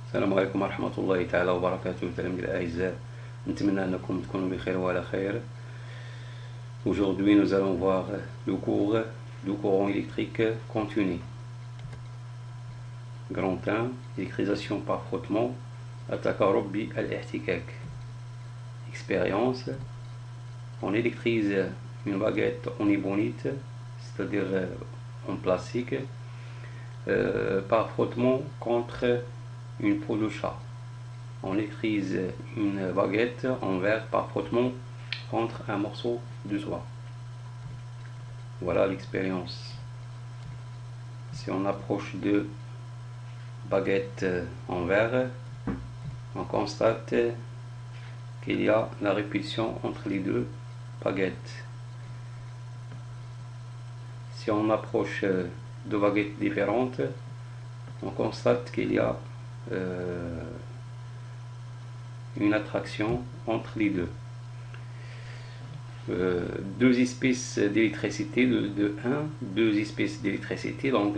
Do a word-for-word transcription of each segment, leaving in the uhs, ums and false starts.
السلام عليكم ورحمة الله تعالى وبركاته تلاميذ الأعزاء. نتمنى أنكم تكونوا بخير وعلى خير. Aujourd'hui nous allons voir le cours du courant électrique continu. Grand un, électrisation par frottement, التقرب بالاحتكاك. Expérience, on électrise une baguette en ébonite, c'est-à-dire en plastique, euh, par frottement contre une peau de chat. On électrise une baguette en verre par frottement contre un morceau de soie. Voilà l'expérience. Si on approche deux baguettes en verre, on constate qu'il y a la répulsion entre les deux baguettes. Si on approche deux baguettes différentes, on constate qu'il y a euh, une attraction entre les deux. Euh, deux espèces d'électricité, de, de un, deux espèces d'électricité, donc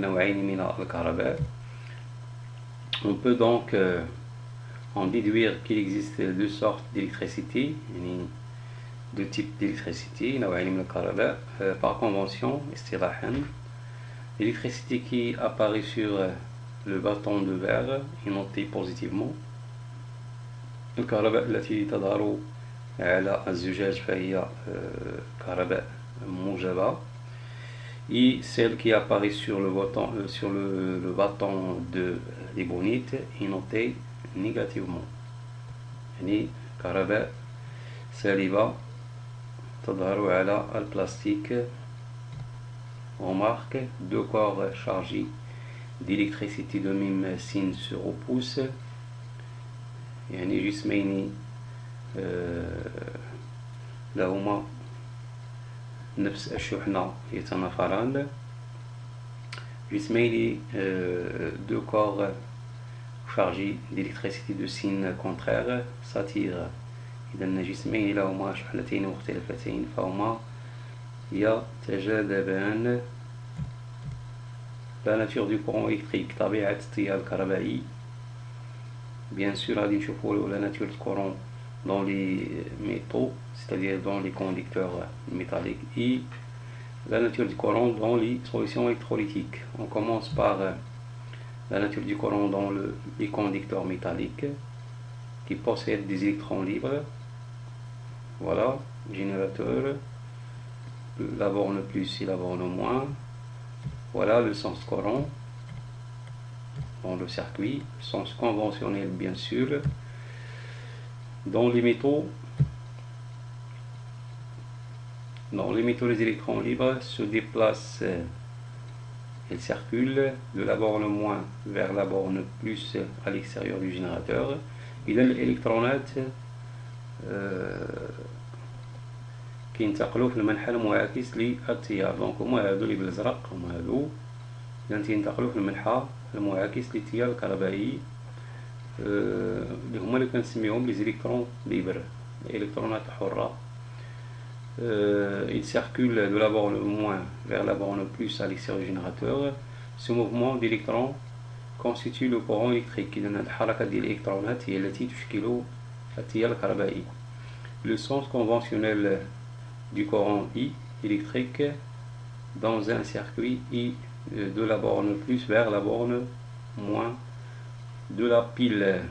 on peut donc euh, en déduire qu'il existe deux sortes d'électricité, deux types d'électricité, euh, par convention, l'électricité qui apparaît sur le bâton de verre est notée positivement. الكهرباء التي تظهر على الزجاج فهي كهرباء موجبة. Et celle qui apparaît sur le bâton, euh, sur le, le bâton de l'ébonite est notée négativement. يعني كهرباء سالبة تظهر على البلاستيك. On marque deux corps chargés d'électricité de même signe se repoussent. يعني جسمين لهما نفس الشحنة يتنافران. جسمين deux corps chargés d'électricité de signe contraire s'attirent. إذا جسمين لهما شحنتين مختلفتين فهما يتجاذبان. La nature du courant électrique, طبيعة التيار الكهربائي. Bien sûr, غادي نشوفوا la nature du courant dans les métaux, c'est-à-dire dans les conducteurs métalliques, et la nature du courant dans les solutions électrolytiques. On commence par la nature du courant dans le, les conducteurs métalliques qui possèdent des électrons libres. Voilà, générateur, la borne plus et la borne moins. Voilà le sens courant dans le circuit, le sens conventionnel bien sûr. Dans les métaux, dans les métaux, les électrons libres se déplacent, ils circulent de la borne moins vers la borne plus à l'extérieur du générateur. إذا الإلكترونات كينتقلوا في المنحى المعاكس للتيار. دونك هما هادو اللي بالازرق هما هادو إذا تينتقلوا في المنحى المعاكس للتيار الكهربائي اللي هما اللي كنسميهم لي زيليكترون ليبر، الالكترونات حرة. Ils circulent de la borne moins vers la borne plus à l'extérieur du générateur. Ce mouvement d'électrons constitue le courant électrique. إذا الحركة ديال الإلكترونات هي التي تشكل التيار الكهربائي. Le sens conventionnel du courant I électrique dans un circuit I de la borne plus vers la borne moins de la pile.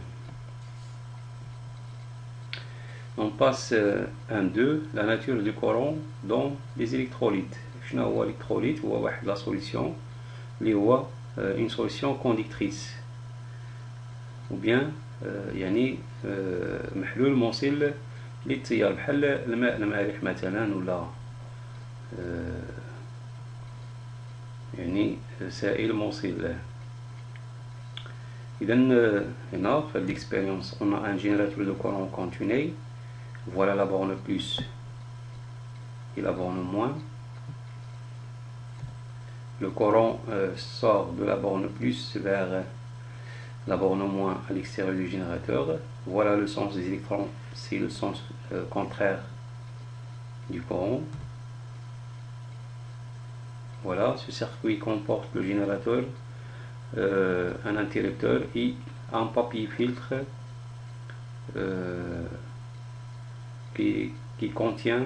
On passe un deux, la nature du courant dans les électrolytes. شنو هو l'électrolyte؟ هو واحد la solution اللي هو une solution conductrice ou bien يعني محلول موصل للتيار بحال الماء المالح مثلا ولا يعني سائل موصل. إذا هنا في l'expérience on a un générateur de courant continu. Voilà la borne plus et la borne moins. Le courant euh, sort de la borne plus vers la borne moins à l'extérieur du générateur. Voilà le sens des électrons, c'est le sens euh, contraire du courant. Voilà, ce circuit comporte le générateur, euh, un interrupteur et un papier filtre euh, qui, qui contient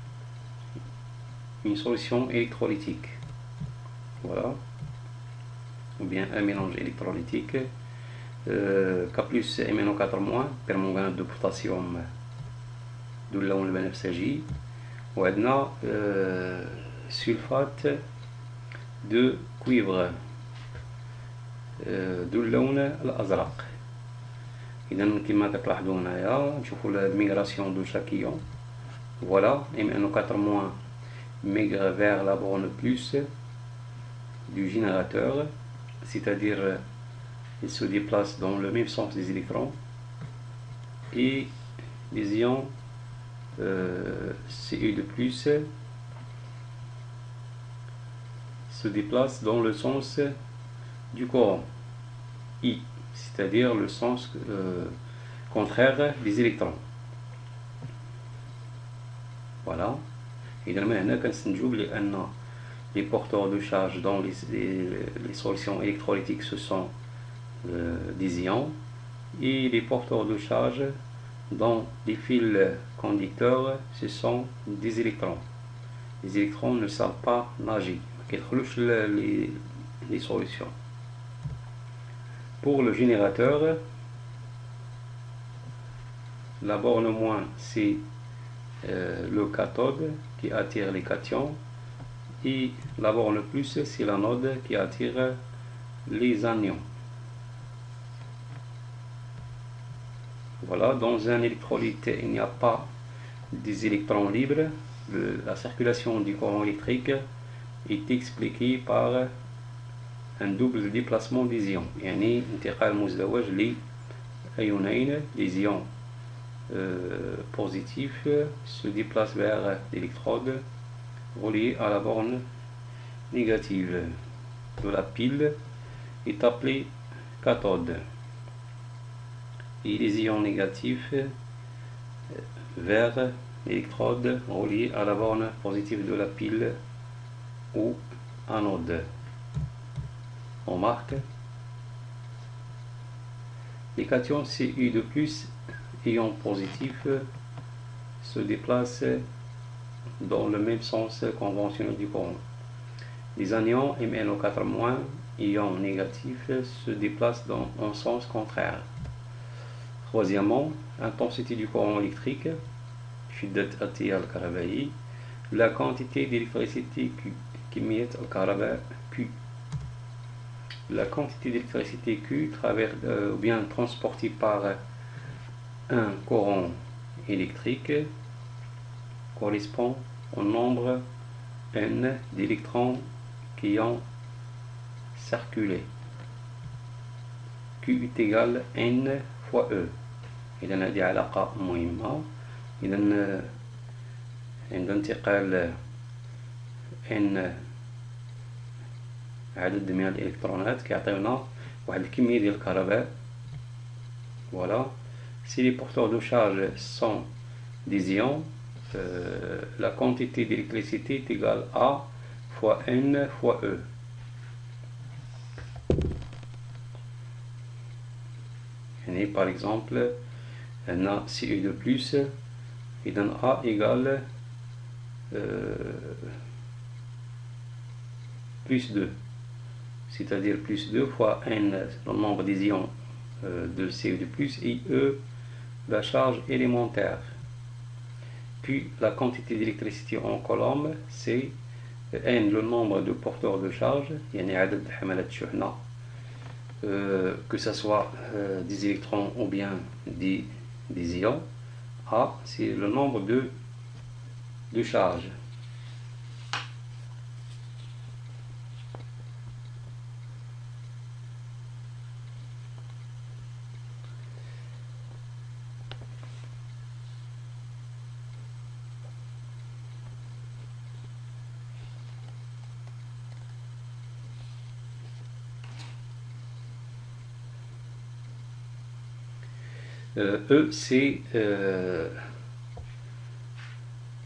une solution électrolytique. Voilà, ou bien un mélange électrolytique euh, K plus M n O quatre moins permanganate de potassium ذو اللون البنفسجي وعندنا euh, sulfate de cuivre ذو اللون الأزرق. إذا كما كتلاحظوا هنايا نشوفوا الميغراسيون دو شاكيون. Voilà, M n O quatre moins migre vers la borne plus du générateur, c'est-à-dire il se déplace dans le même sens des électrons, et les ions euh, C U de plus se déplacent dans le sens du courant I, c'est-à-dire le sens euh, contraire des électrons. Voilà. إذا هنا كنستنتجوا بأن les porteurs de charge dans les, les, les solutions électrolytiques ce sont euh, des ions, et les porteurs de charge dans les fils conducteurs ce sont des électrons. Les électrons ne savent pas nager, les, les solutions. Pour le générateur, la borne moins c'est euh, le cathode qui attire les cations, et la borne plus c'est l'anode qui attire les anions. Voilà, dans un électrolyte il n'y a pas des électrons libres. Le, la circulation du courant électrique est expliquée par un double déplacement des ions, يعني انتقال مزدوج لأيونين. Les ions euh, positifs se déplacent vers l'électrode relié à la borne négative de la pile est appelée cathode, et les ions négatifs vers l'électrode relié à la borne positive de la pile ou anode. On marque les cations C U de plus, ions positifs, se déplacent dans le même sens conventionnel du courant. Les anions M n O quatre moins, ions négatifs, se déplacent dans un sens contraire. Troisièmement, intensité du courant électrique, شدة التيار الكهربائي, la quantité d'électricité Q, كمية الكهرباء Q. La quantité d'électricité Q travers, euh, ou bien transportée par un courant électrique correspond au nombre n d'électrons qui ont circulé. Q est égal à n fois E. إذا هذه علاقة مهمة. إذا عند انتقال n عدد من الإلكترونات كيعطيونا واحد الكمية ديال الكهرباء. Voilà. Si les porteurs de charge sont des ions, euh, la quantité d'électricité est égale à fois n fois E. Et par exemple, on a C U de plus, et dans A égale euh, plus deux, c'est-à-dire plus deux fois n, le nombre des ions euh, de C U de plus, et E, la charge élémentaire. Puis la quantité d'électricité en coulomb, c'est n, le nombre de porteurs de charge, يعني عدد حملات شحنة, euh, que ce soit euh, des électrons ou bien des, des ions. A, c'est le nombre de, de charges. Euh, E, c'est euh,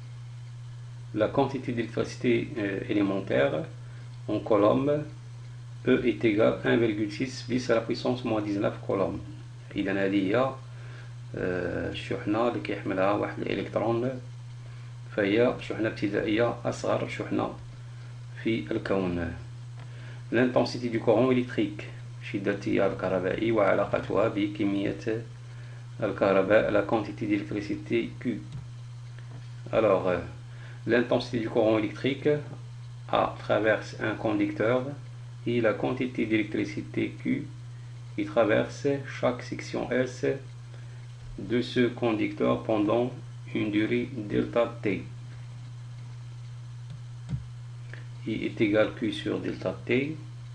la quantité d'électricité euh, élémentaire en coulomb E est égal à un virgule six bis à la puissance moins dix-neuf كولوم. إذا هذه هي الشحنة اللي كيحملها واحد الإلكترون، فهي شحنة ابتدائية أصغر شحنة في الكون. L'intensité du courant électrique شدة التيار الكهربائي وعلاقتها بكمية الكهرباء la quantité d'électricité Q. Alors euh, l'intensité du courant électrique A traverse un conducteur et la quantité d'électricité Q qui traverse chaque section S de ce conducteur pendant une durée delta T. I est égal Q sur delta T،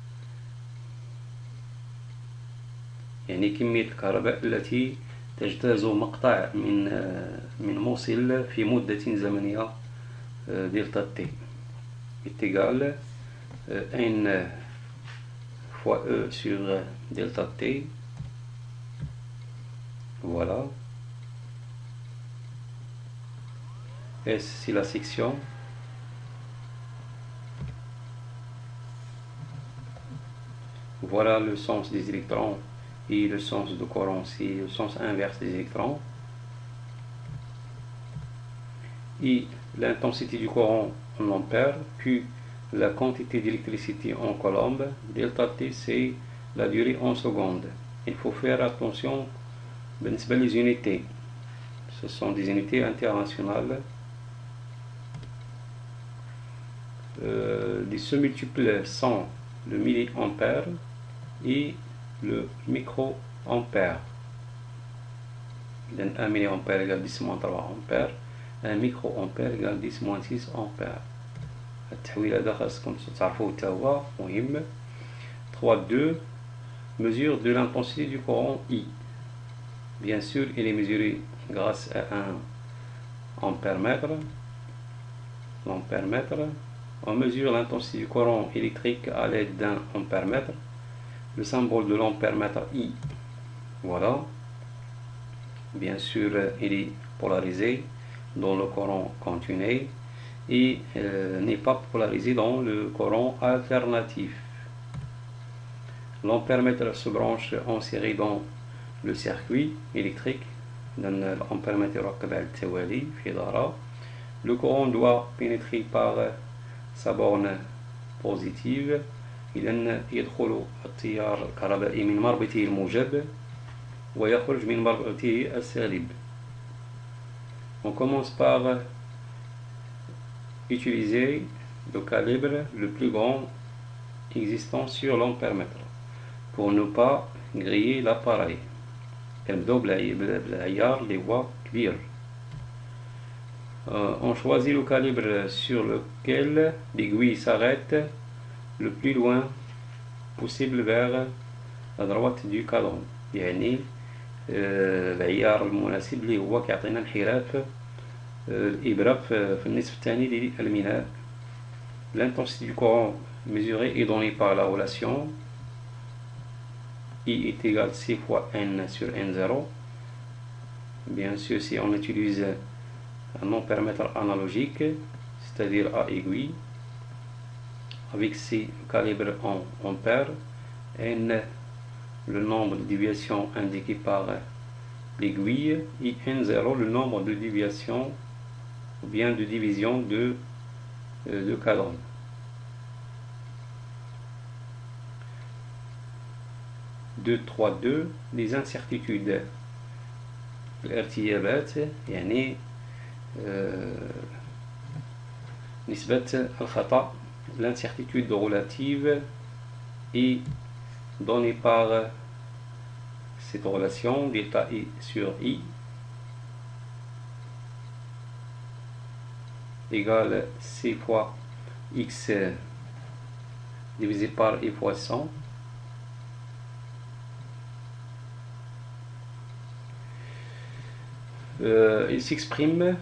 يعني كمية الكهرباء التي تجتاز مقطع من من موصل في مدة زمنية دلتا T est égal N fois E sur delta T. Voilà. S c'est la section. Voilà le sens des électrons et le sens du courant, c'est le sens inverse des électrons. Et l'intensité du courant en ampères, Q la quantité d'électricité en coulomb, delta T c'est la durée en secondes. Il faut faire attention les unités. Ce sont des unités internationales. Euh, ce multiple sont le milliampère et le microampère. un milliampère égale dix moins trois ampères, un microampère égale dix moins six ampères. التحويل هذا خاصكم تعرفوه حتى هو مهم. trois deux mesure de l'intensité du courant I. Bien sûr, il est mesuré grâce à un ampère-mètre. L'ampère-mètre. On mesure l'intensité du courant électrique à l'aide d'un ampère-mètre. Le symbole de l'ampère-mètre I. Voilà. Bien sûr, il est polarisé dans le courant continu et euh, n'est pas polarisé dans le courant alternatif. L'ampère-mètre se branche en série dans le circuit électrique. Le courant doit pénétrer par sa borne positive. إذن يدخل التيار الكهربائي من مربطه الموجب ويخرج من مربطه السالب. On commence par utiliser le calibre le plus grand existant sur l'ampère-mètre pour ne pas griller l'appareil. كنبداو بالعيار اللي هو كبير. On choisit le calibre sur lequel l'aiguille s'arrête le plus loin possible vers la droite du cadran. يعني العيار المناسب اللي هو كيعطينا انحراف الإبرة في النصف الثاني للميناء. L'intensité du courant mesurée est donnée par la relation I est égal C fois N sur N zéro. Bien sûr, si on utilise un ampère-mètre analogique, c'est-à-dire à aiguille, avec C calibre en ampères, N le nombre de déviations indiqué par l'aiguille, et N zéro le nombre de déviations ou bien de division de, de cadran. deux trois deux les incertitudes. الارتيابات يعني نسبة الخطأ. L'incertitude relative est donnée par cette relation delta I sur I égale C fois X divisé par I fois cent. Euh, il s'exprime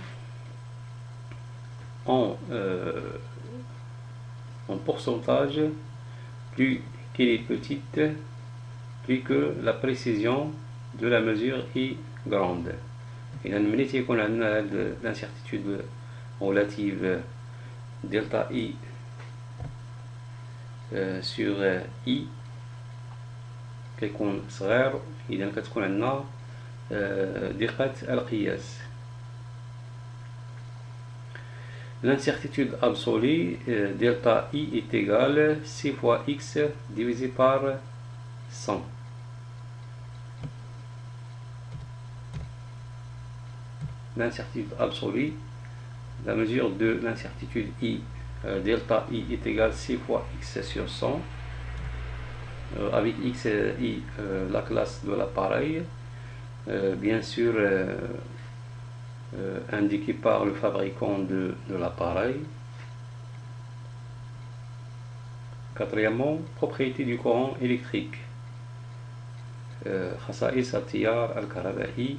en, euh, en pourcentage. Plus qu'elle est petite, plus que la précision de la mesure est grande. إذا ملي يكون عندنا هاد l'incertitude relative delta I sur I كيكون صغير، إذا كتكون عندنا دقة القياس. L'incertitude absolue, euh, delta I est égal six fois x divisé par cent. L'incertitude absolue, la mesure de l'incertitude I, euh, delta I est égal six fois x sur cent. Euh, avec x et I, euh, la classe de l'appareil, euh, bien sûr euh, euh, indiqué par le fabricant de, de l'appareil. Quatrièmement, propriété du courant électrique. خصائص التيار الكهربائي.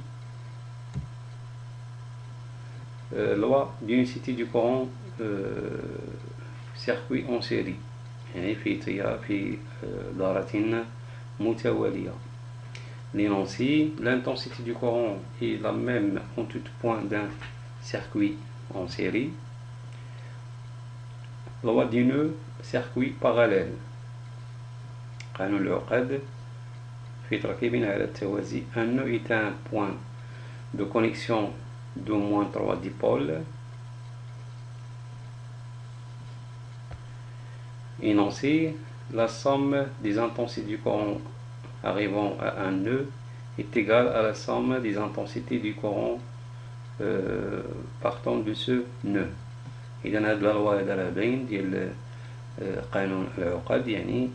loi d'unicité du courant euh, circuit en série، يعني في تيار في دارة متوالية. L'énoncé, l'intensité du courant est la même en tout point d'un circuit en série. Loi du nœud, circuit parallèle. قانون العقد في تركيبنا على التوازي. Un nœud est un point de connexion d'au moins trois dipôles. Énoncé, la somme des intensités du courant arrivant à un nœud est égale à la somme des intensités du courant euh, partant de ce nœud. إذا هاد لا لوا هذا راه باين ديال قانون العقد، يعني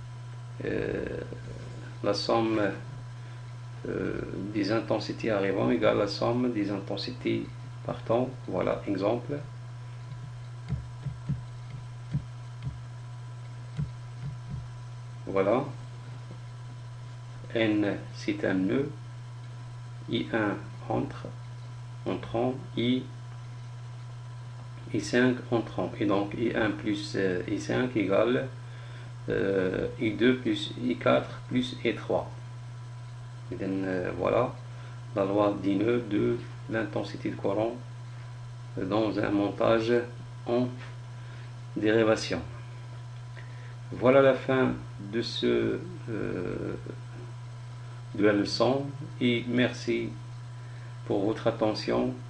la somme euh, des intensités arrivant égale à la somme des intensités partant. Voilà, exemple. Voilà. N c'est un nœud, I un entre, entrant, I, I cinq entrant, et donc I un plus euh, I cinq égale euh, I deux plus I quatre plus I trois. Et then, euh, voilà la loi du nœud de l'intensité de courant dans un montage en dérivation. Voilà la fin de ce euh, de la leçon, et merci pour votre attention.